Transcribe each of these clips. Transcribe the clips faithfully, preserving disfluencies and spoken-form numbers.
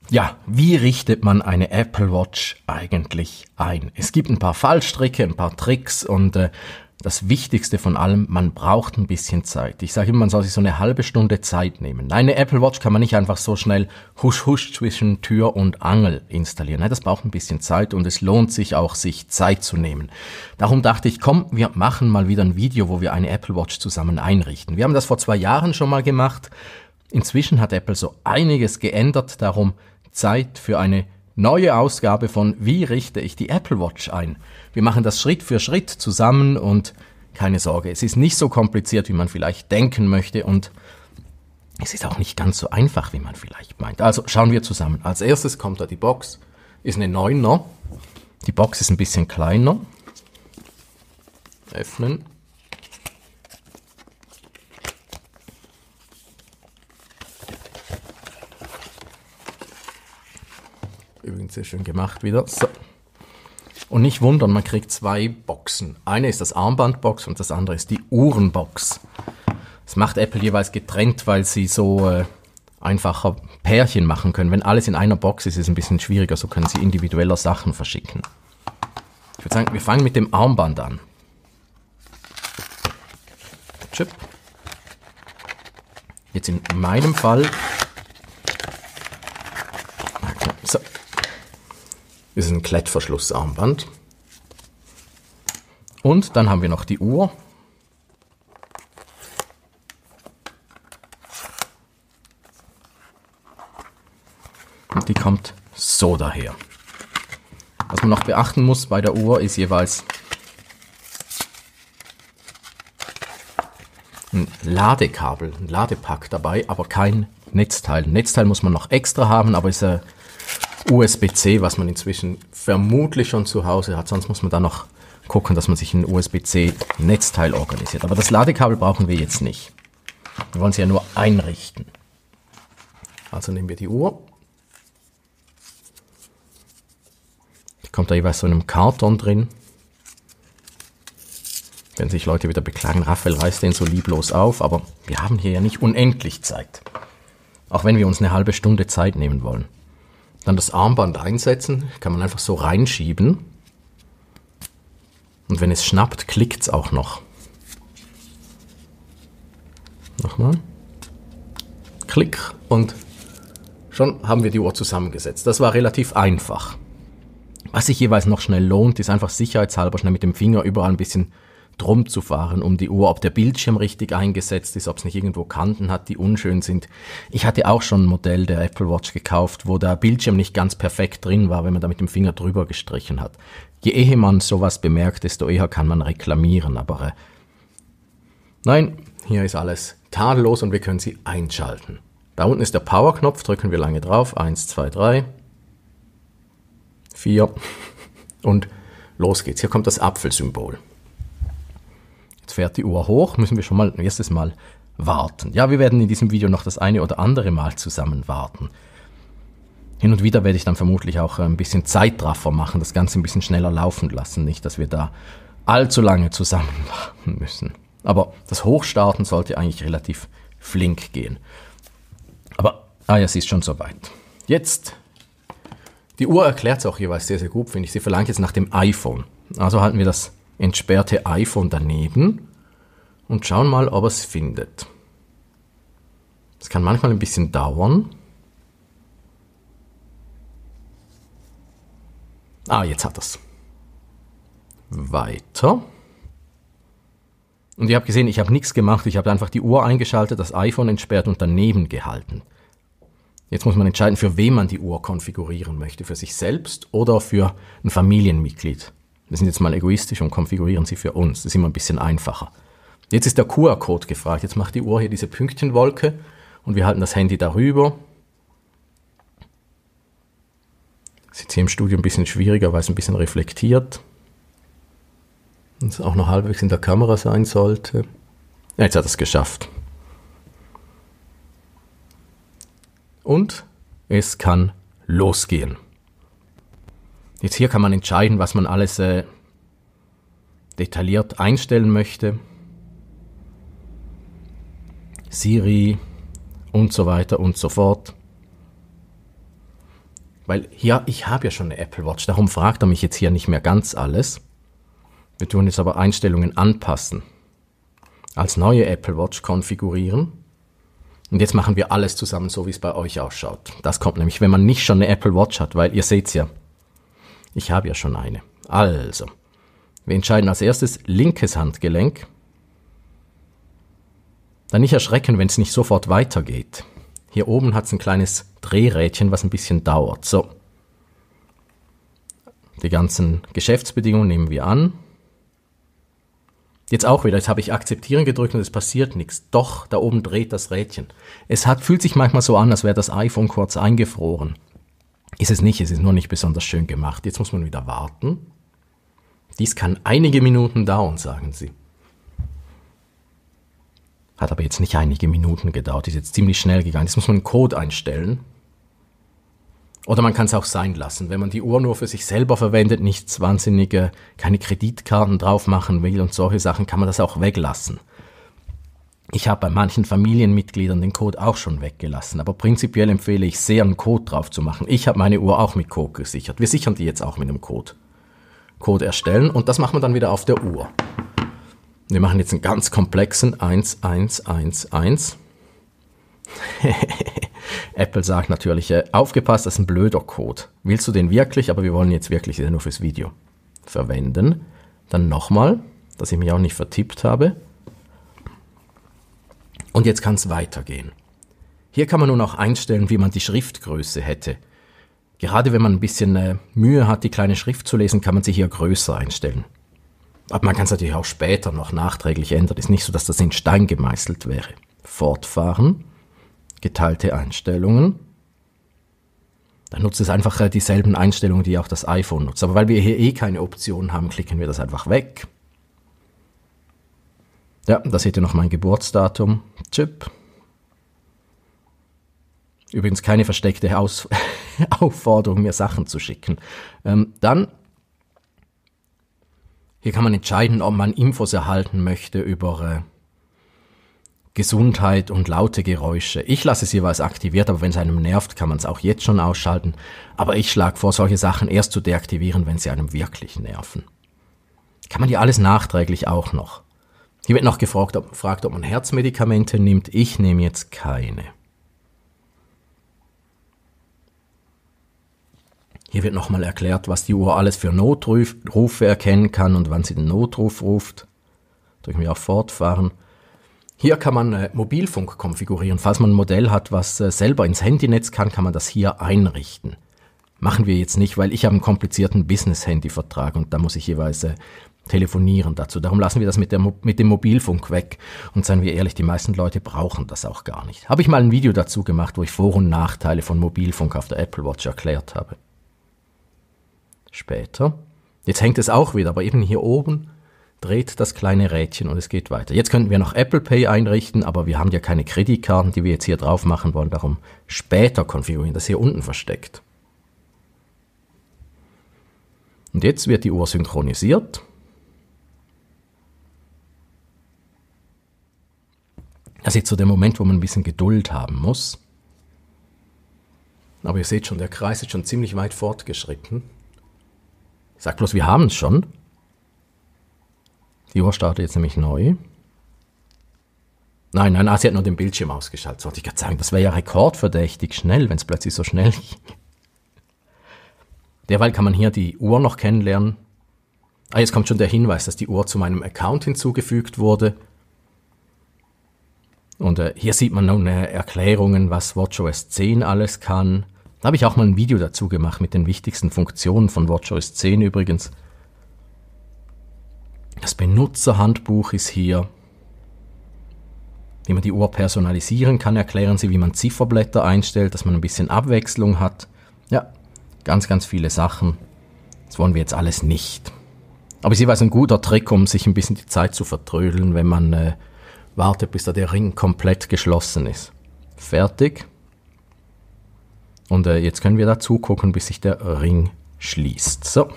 Ja, wie richtet man eine Apple Watch eigentlich ein? Es gibt ein paar Fallstricke, ein paar Tricks und äh, das Wichtigste von allem, man braucht ein bisschen Zeit. Ich sage immer, man soll sich so eine halbe Stunde Zeit nehmen. Eine Apple Watch kann man nicht einfach so schnell husch husch zwischen Tür und Angel installieren. Nein, das braucht ein bisschen Zeit und es lohnt sich auch, sich Zeit zu nehmen. Darum dachte ich, komm, wir machen mal wieder ein Video, wo wir eine Apple Watch zusammen einrichten. Wir haben das vor zwei Jahren schon mal gemacht. Inzwischen hat Apple so einiges geändert, darum Zeit für eine neue Ausgabe von Wie richte ich die Apple Watch ein? Wir machen das Schritt für Schritt zusammen und keine Sorge, es ist nicht so kompliziert, wie man vielleicht denken möchte und es ist auch nicht ganz so einfach, wie man vielleicht meint. Also schauen wir zusammen. Als erstes kommt da die Box, ist eine neuner. Die Box ist ein bisschen kleiner. Öffnen. Übrigens sehr schön gemacht wieder. So. Und nicht wundern, man kriegt zwei Boxen. Eine ist das Armbandbox und das andere ist die Uhrenbox. Das macht Apple jeweils getrennt, weil sie so äh, einfacher Pärchen machen können. Wenn alles in einer Box ist, ist es ein bisschen schwieriger. So können sie individueller Sachen verschicken. Ich würde sagen, wir fangen mit dem Armband an. Chip. Jetzt in meinem Fall... So. Das ist ein Klettverschlussarmband. Und dann haben wir noch die Uhr. Und die kommt so daher. Was man noch beachten muss bei der Uhr ist jeweils ein Ladekabel, ein Ladepack dabei, aber kein Netzteil. Ein Netzteil muss man noch extra haben, aber ist ein U S B C, was man inzwischen vermutlich schon zu Hause hat. Sonst muss man da noch gucken, dass man sich ein U S B C-Netzteil organisiert. Aber das Ladekabel brauchen wir jetzt nicht. Wir wollen es ja nur einrichten. Also nehmen wir die Uhr. Die kommt da jeweils so in einem Karton drin. Wenn sich Leute wieder beklagen, Raphael reißt den so lieblos auf, aber wir haben hier ja nicht unendlich Zeit. Auch wenn wir uns eine halbe Stunde Zeit nehmen wollen. Dann das Armband einsetzen, kann man einfach so reinschieben. Und wenn es schnappt, klickt es auch noch. Nochmal. Klick und schon haben wir die Uhr zusammengesetzt. Das war relativ einfach. Was sich jeweils noch schnell lohnt, ist einfach sicherheitshalber schnell mit dem Finger überall ein bisschen drum zu fahren um die Uhr, ob der Bildschirm richtig eingesetzt ist, ob es nicht irgendwo Kanten hat, die unschön sind. Ich hatte auch schon ein Modell der Apple Watch gekauft, wo der Bildschirm nicht ganz perfekt drin war, wenn man da mit dem Finger drüber gestrichen hat. Je eher man sowas bemerkt, desto eher kann man reklamieren, aber äh, nein, hier ist alles tadellos und wir können sie einschalten. Da unten ist der Power-Knopf, drücken wir lange drauf, eins, zwei, drei, vier und los geht's. Hier kommt das Apfelsymbol. Jetzt fährt die Uhr hoch, müssen wir schon mal ein erstes Mal warten. Ja, wir werden in diesem Video noch das eine oder andere Mal zusammen warten. Hin und wieder werde ich dann vermutlich auch ein bisschen Zeitraffer machen, das Ganze ein bisschen schneller laufen lassen. Nicht, dass wir da allzu lange zusammen warten müssen. Aber das Hochstarten sollte eigentlich relativ flink gehen. Aber, ah ja, sie ist schon soweit. Jetzt, die Uhr erklärt es auch jeweils sehr, sehr gut, finde ich. Sie verlangt jetzt nach dem iPhone. Also halten wir das entsperrte iPhone daneben und schauen mal, ob es findet. Es kann manchmal ein bisschen dauern. Ah, jetzt hat es. Weiter. Und ihr habt gesehen, ich habe nichts gemacht. Ich habe einfach die Uhr eingeschaltet, das iPhone entsperrt und daneben gehalten. Jetzt muss man entscheiden, für wen man die Uhr konfigurieren möchte. Für sich selbst oder für ein Familienmitglied. Wir sind jetzt mal egoistisch und konfigurieren sie für uns. Das ist immer ein bisschen einfacher. Jetzt ist der Q R-Code gefragt. Jetzt macht die Uhr hier diese Pünktchenwolke und wir halten das Handy darüber. Das ist jetzt hier im Studio ein bisschen schwieriger, weil es ein bisschen reflektiert. Und es auch noch halbwegs in der Kamera sein sollte. Ja, jetzt hat er es geschafft. Und es kann losgehen. Jetzt hier kann man entscheiden, was man alles äh, detailliert einstellen möchte. Siri und so weiter und so fort. Weil hier, ich habe ja schon eine Apple Watch, darum fragt er mich jetzt hier nicht mehr ganz alles. Wir tun jetzt aber Einstellungen anpassen. Als neue Apple Watch konfigurieren. Und jetzt machen wir alles zusammen, so wie es bei euch ausschaut. Das kommt nämlich, wenn man nicht schon eine Apple Watch hat, weil ihr seht's ja, ich habe ja schon eine. Also, wir entscheiden als erstes linkes Handgelenk. Dann nicht erschrecken, wenn es nicht sofort weitergeht. Hier oben hat es ein kleines Drehrädchen, was ein bisschen dauert. So, die ganzen Geschäftsbedingungen nehmen wir an. Jetzt auch wieder, jetzt habe ich akzeptieren gedrückt und es passiert nichts. Doch, da oben dreht das Rädchen. Es hat, fühlt sich manchmal so an, als wäre das iPhone kurz eingefroren. Ist es nicht, es ist nur nicht besonders schön gemacht. Jetzt muss man wieder warten. Dies kann einige Minuten dauern, sagen sie. Hat aber jetzt nicht einige Minuten gedauert, ist jetzt ziemlich schnell gegangen. Jetzt muss man einen Code einstellen. Oder man kann es auch sein lassen, wenn man die Uhr nur für sich selber verwendet, nichts Wahnsinnige, keine Kreditkarten drauf machen will und solche Sachen, kann man das auch weglassen. Ich habe bei manchen Familienmitgliedern den Code auch schon weggelassen, aber prinzipiell empfehle ich sehr, einen Code drauf zu machen. Ich habe meine Uhr auch mit Code gesichert. Wir sichern die jetzt auch mit einem Code. Code erstellen und das machen wir dann wieder auf der Uhr. Wir machen jetzt einen ganz komplexen eins eins eins eins. Apple sagt natürlich, äh, aufgepasst, das ist ein blöder Code. Willst du den wirklich? Aber wir wollen jetzt wirklich nur fürs Video verwenden. Dann nochmal, dass ich mich auch nicht vertippt habe. Und jetzt kann es weitergehen. Hier kann man nun auch einstellen, wie man die Schriftgröße hätte. Gerade wenn man ein bisschen äh, Mühe hat, die kleine Schrift zu lesen, kann man sie hier größer einstellen. Aber man kann es natürlich auch später noch nachträglich ändern. Ist nicht so, dass das in Stein gemeißelt wäre. Fortfahren. Geteilte Einstellungen. Dann nutzt es einfach äh, dieselben Einstellungen, die auch das iPhone nutzt. Aber weil wir hier eh keine Option haben, klicken wir das einfach weg. Ja, da seht ihr noch mein Geburtsdatum. Chip. Übrigens keine versteckte Aus Aufforderung, mir Sachen zu schicken. Ähm, dann, hier kann man entscheiden, ob man Infos erhalten möchte über äh, Gesundheit und laute Geräusche. Ich lasse es jeweils aktiviert, aber wenn es einem nervt, kann man es auch jetzt schon ausschalten. Aber ich schlage vor, solche Sachen erst zu deaktivieren, wenn sie einem wirklich nerven. Kann man ja alles nachträglich auch noch. Hier wird noch gefragt, ob, gefragt, ob man Herzmedikamente nimmt. Ich nehme jetzt keine. Hier wird nochmal erklärt, was die Uhr alles für Notrufe erkennen kann und wann sie den Notruf ruft. Drücken wir auf Fortfahren. Hier kann man äh, Mobilfunk konfigurieren. Falls man ein Modell hat, was äh, selber ins Handynetz kann, kann man das hier einrichten. Machen wir jetzt nicht, weil ich habe einen komplizierten Business-Handy-Vertrag und da muss ich jeweils äh, telefonieren dazu. Darum lassen wir das mit, der Mo mit dem Mobilfunk weg. Und seien wir ehrlich, die meisten Leute brauchen das auch gar nicht. Habe ich mal ein Video dazu gemacht, wo ich Vor- und Nachteile von Mobilfunk auf der Apple Watch erklärt habe. Später. Jetzt hängt es auch wieder, aber eben hier oben dreht das kleine Rädchen und es geht weiter. Jetzt könnten wir noch Apple Pay einrichten, aber wir haben ja keine Kreditkarten, die wir jetzt hier drauf machen wollen. Darum später konfigurieren, das ist hier unten versteckt. Und jetzt wird die Uhr synchronisiert. Das ist jetzt so der Moment, wo man ein bisschen Geduld haben muss. Aber ihr seht schon, der Kreis ist schon ziemlich weit fortgeschritten. Ich sag bloß, wir haben es schon. Die Uhr startet jetzt nämlich neu. Nein, nein, ah, sie hat nur den Bildschirm ausgeschaltet. Sollte ich gerade sagen, das wäre ja rekordverdächtig schnell, wenn es plötzlich so schnell ging. Derweil kann man hier die Uhr noch kennenlernen. Ah, jetzt kommt schon der Hinweis, dass die Uhr zu meinem Account hinzugefügt wurde. Und äh, hier sieht man nun äh, Erklärungen, was WatchOS zehn alles kann. Da habe ich auch mal ein Video dazu gemacht mit den wichtigsten Funktionen von WatchOS zehn übrigens. Das Benutzerhandbuch ist hier. Wie man die Uhr personalisieren kann, erklären sie, wie man Zifferblätter einstellt, dass man ein bisschen Abwechslung hat. Ja, ganz, ganz viele Sachen. Das wollen wir jetzt alles nicht. Aber es ist jeweils ein guter Trick, um sich ein bisschen die Zeit zu vertrödeln, wenn man äh, wartet, bis da der Ring komplett geschlossen ist. Fertig. Und äh, jetzt können wir da zugucken, bis sich der Ring schließt. So.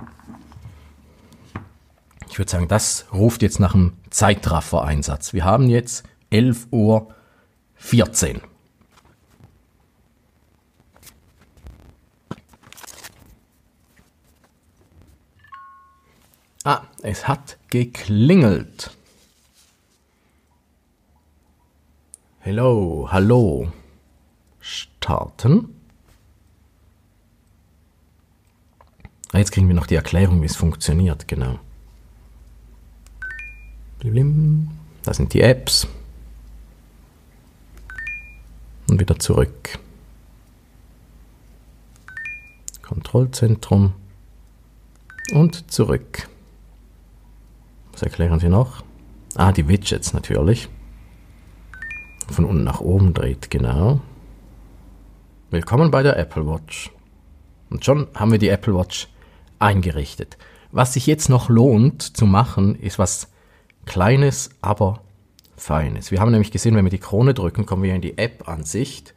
Ich würde sagen, das ruft jetzt nach einem Zeitraffer-Einsatz. Wir haben jetzt elf Uhr vierzehn. Ah, es hat geklingelt. Hello, hallo. Starten. Ah, jetzt kriegen wir noch die Erklärung, wie es funktioniert, genau. Da sind die Apps. Und wieder zurück. Kontrollzentrum. Und zurück. Was erklären Sie noch? Ah, die Widgets natürlich. Von unten nach oben dreht, genau. Willkommen bei der Apple Watch. Und schon haben wir die Apple Watch eingerichtet. Was sich jetzt noch lohnt zu machen, ist was Kleines, aber Feines. Wir haben nämlich gesehen, wenn wir die Krone drücken, kommen wir in die App-Ansicht.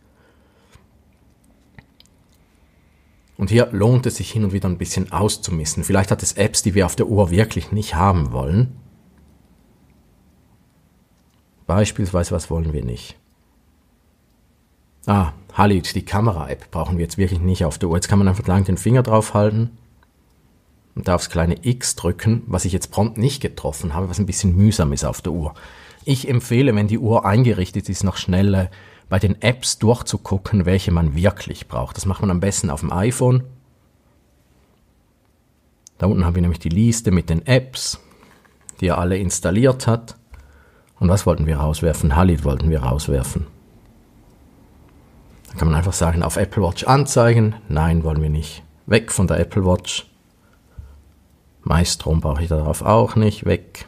Und hier lohnt es sich hin und wieder ein bisschen auszumisten. Vielleicht hat es Apps, die wir auf der Uhr wirklich nicht haben wollen. Beispielsweise, was wollen wir nicht? Ah, Halid, die Kamera-App brauchen wir jetzt wirklich nicht auf der Uhr. Jetzt kann man einfach lang den Finger drauf halten und da aufs kleine X drücken, was ich jetzt prompt nicht getroffen habe, was ein bisschen mühsam ist auf der Uhr. Ich empfehle, wenn die Uhr eingerichtet ist, noch schnell äh, bei den Apps durchzugucken, welche man wirklich braucht. Das macht man am besten auf dem iPhone. Da unten haben wir nämlich die Liste mit den Apps, die er alle installiert hat. Und was wollten wir rauswerfen? Halid wollten wir rauswerfen. Da kann man einfach sagen, auf Apple Watch anzeigen. Nein, wollen wir nicht. Weg von der Apple Watch. Maestrom brauche ich darauf auch nicht. Weg.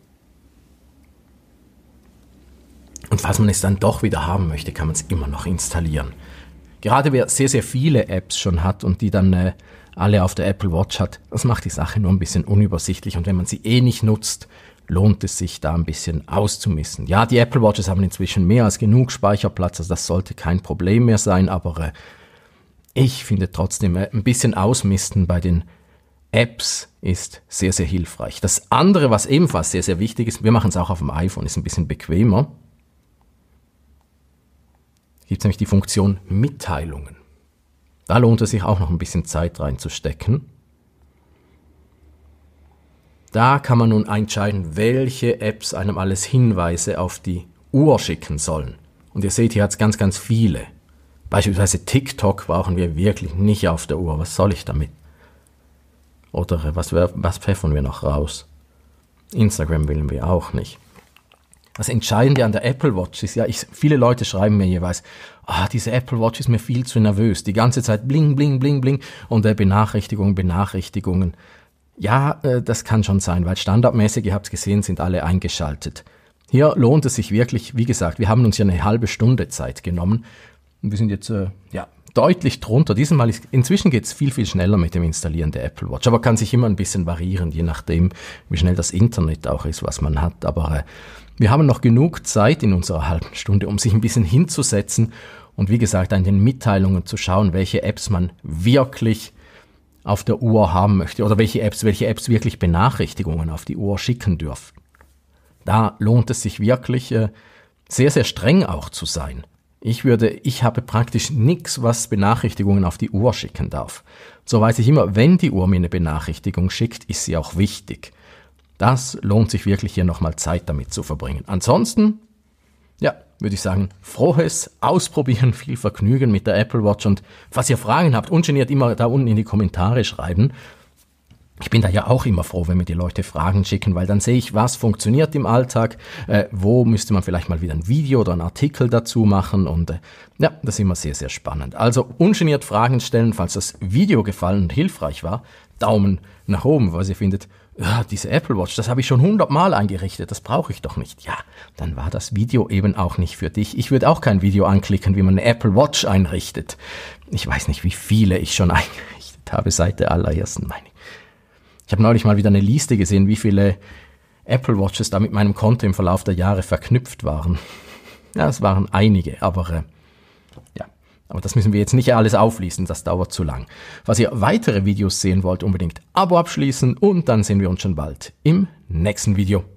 Und falls man es dann doch wieder haben möchte, kann man es immer noch installieren. Gerade wer sehr, sehr viele Apps schon hat und die dann äh, alle auf der Apple Watch hat, das macht die Sache nur ein bisschen unübersichtlich. Und wenn man sie eh nicht nutzt, lohnt es sich da ein bisschen auszumisten. Ja, die Apple Watches haben inzwischen mehr als genug Speicherplatz, also das sollte kein Problem mehr sein, aber äh, ich finde trotzdem, äh, ein bisschen ausmisten bei den Apps ist sehr, sehr hilfreich. Das andere, was ebenfalls sehr, sehr wichtig ist, wir machen es auch auf dem iPhone, ist ein bisschen bequemer. Gibt es nämlich die Funktion Mitteilungen. Da lohnt es sich auch noch ein bisschen Zeit reinzustecken. Da kann man nun entscheiden, welche Apps einem alles Hinweise auf die Uhr schicken sollen. Und ihr seht, hier hat es ganz, ganz viele. Beispielsweise TikTok brauchen wir wirklich nicht auf der Uhr. Was soll ich damit? Oder was, was pfeffern wir noch raus? Instagram wollen wir auch nicht. Das Entscheidende an der Apple Watch ist ja, ich, viele Leute schreiben mir jeweils, ah, diese Apple Watch ist mir viel zu nervös. Die ganze Zeit bling, bling, bling, bling und äh, Benachrichtigungen, Benachrichtigungen. Ja, äh, das kann schon sein, weil standardmäßig, ihr habt es gesehen, sind alle eingeschaltet. Hier lohnt es sich wirklich, wie gesagt, wir haben uns ja eine halbe Stunde Zeit genommen und wir sind jetzt äh, ja deutlich drunter. Diesmal ist, inzwischen geht es viel, viel schneller mit dem Installieren der Apple Watch, aber kann sich immer ein bisschen variieren, je nachdem, wie schnell das Internet auch ist, was man hat. Aber äh, wir haben noch genug Zeit in unserer halben Stunde, um sich ein bisschen hinzusetzen und wie gesagt, an den Mitteilungen zu schauen, welche Apps man wirklich auf der Uhr haben möchte oder welche Apps, welche Apps wirklich Benachrichtigungen auf die Uhr schicken dürfen. Da lohnt es sich wirklich äh, sehr, sehr streng auch zu sein. Ich würde, ich habe praktisch nichts, was Benachrichtigungen auf die Uhr schicken darf. So weiß ich immer, wenn die Uhr mir eine Benachrichtigung schickt, ist sie auch wichtig. Das lohnt sich wirklich hier nochmal Zeit damit zu verbringen. Ansonsten, ja, würde ich sagen, frohes Ausprobieren, viel Vergnügen mit der Apple Watch und falls ihr Fragen habt, ungeniert immer da unten in die Kommentare schreiben. Ich bin da ja auch immer froh, wenn mir die Leute Fragen schicken, weil dann sehe ich, was funktioniert im Alltag, äh, wo müsste man vielleicht mal wieder ein Video oder einen Artikel dazu machen und äh, ja, das ist immer sehr, sehr spannend. Also ungeniert Fragen stellen, falls das Video gefallen und hilfreich war, Daumen nach oben, weil ihr findet, ja, diese Apple Watch, das habe ich schon hundertmal eingerichtet, das brauche ich doch nicht. Ja, dann war das Video eben auch nicht für dich. Ich würde auch kein Video anklicken, wie man eine Apple Watch einrichtet. Ich weiß nicht, wie viele ich schon eingerichtet habe seit der allerersten, meine ich. Ich habe neulich mal wieder eine Liste gesehen, wie viele Apple Watches da mit meinem Konto im Verlauf der Jahre verknüpft waren. Ja, es waren einige, aber äh, ja, aber das müssen wir jetzt nicht alles auflisten, das dauert zu lang. Falls ihr weitere Videos sehen wollt, unbedingt Abo abschließen und dann sehen wir uns schon bald im nächsten Video.